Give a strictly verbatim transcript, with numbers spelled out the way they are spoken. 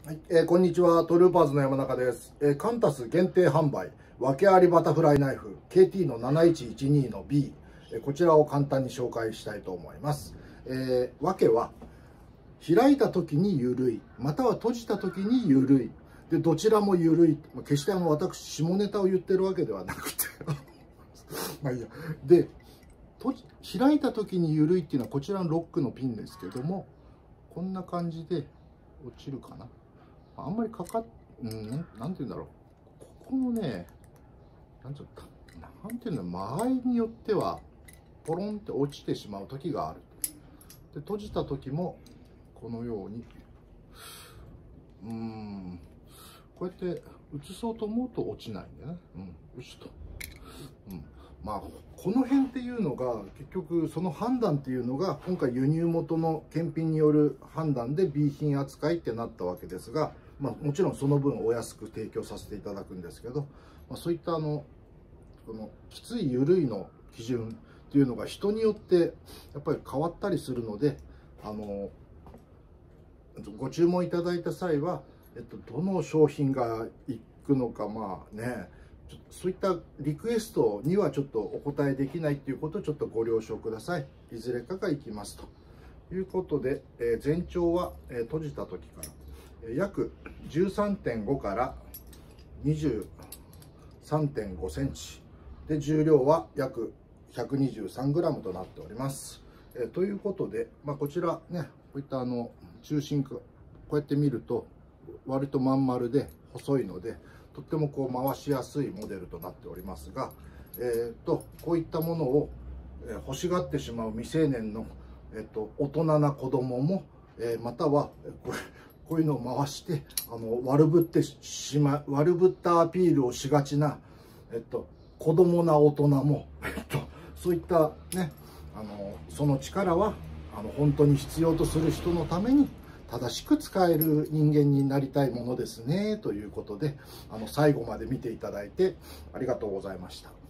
はい、えー、こんにちは。トルーパーズの山中です。えー、カンタス限定販売、訳ありバタフライナイフ ケーティー のなないちいちにの ビー、えー、こちらを簡単に紹介したいと思います。えー、訳は、開いた時に緩い、または閉じた時に緩い。で、どちらも緩い。決してあの、私、下ネタを言ってるわけではなくて。まあいいや。で、閉じ開いた時に緩いっていうのは、こちらのロックのピンですけども、こんな感じで落ちるかな。あんまりかかっ、うん、なんて言うんだろう。ここのね、なんて言うんだろう、間合いによっては、ポロンって落ちてしまう時がある。で、閉じた時も、このように、うーん、こうやって移そうと思うと落ちないんだよね。うん、よしと。うん。まあ、この辺っていうのが、結局、その判断っていうのが、今回輸入元の検品による判断で ビー 品扱いってなったわけですが、まあ、もちろんその分お安く提供させていただくんですけど、まあ、そういったあのこのきつい緩いの基準っていうのが人によってやっぱり変わったりするので、あのご注文いただいた際は、えっと、どの商品がいくのか、まあね、そういったリクエストにはちょっとお答えできないっていうことをちょっとご了承ください。いずれかがいきますということで、えー、全長は、えー、閉じた時から約 じゅうさんてんご から にじゅうさんてんごセンチで、重量は約 ひゃくにじゅうさんグラム となっております。えー、ということで、まあ、こちらね、こういったあの中心こうやって見ると割とまん丸で細いので、とってもこう回しやすいモデルとなっておりますが、えー、とこういったものを欲しがってしまう未成年の、えー、と大人な子供も、えー、またはこれこういうのを回してあの悪ぶってしまう悪ぶったアピールをしがちな、えっと、子供な大人も、えっと、そういったね、あのその力はあの本当に必要とする人のために正しく使える人間になりたいものですねということで、あの最後まで見ていただいてありがとうございました。